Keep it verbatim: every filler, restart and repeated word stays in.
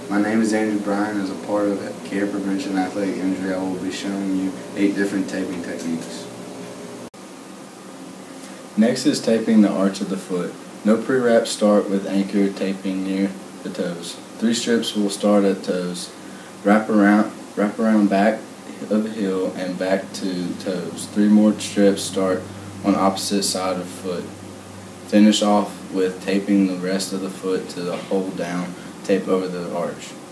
My name is Andrew Bryan. As a part of Care Prevention Athletic Injury, I will be showing you eight different taping techniques. Next is taping the arch of the foot. No pre-wraps start with anchor taping near the toes. Three strips will start at toes. Wrap around, wrap around back of heel and back to toes. Three more strips start on opposite side of foot. Finish off with taping the rest of the foot to the hold down. Tape over the arch.